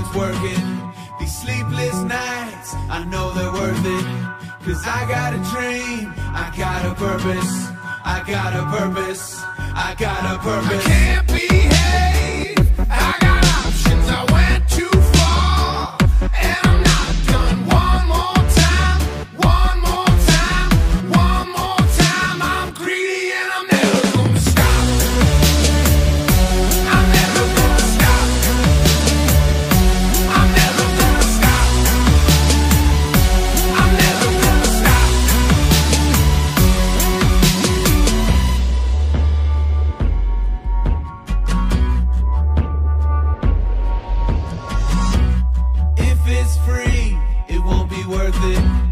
always working. These sleepless nights, I know they're worth it. Cause I got a dream, I got a purpose. I got a purpose, I got a purpose. I can't behave, I got options, I went too far, and I'm not done. One more time, one more time, one more time. I'm greedy and I'm never gonna stop. I'm never gonna stop. I'm never gonna stop. I'm never gonna stop. If it's free, it won't be worth it.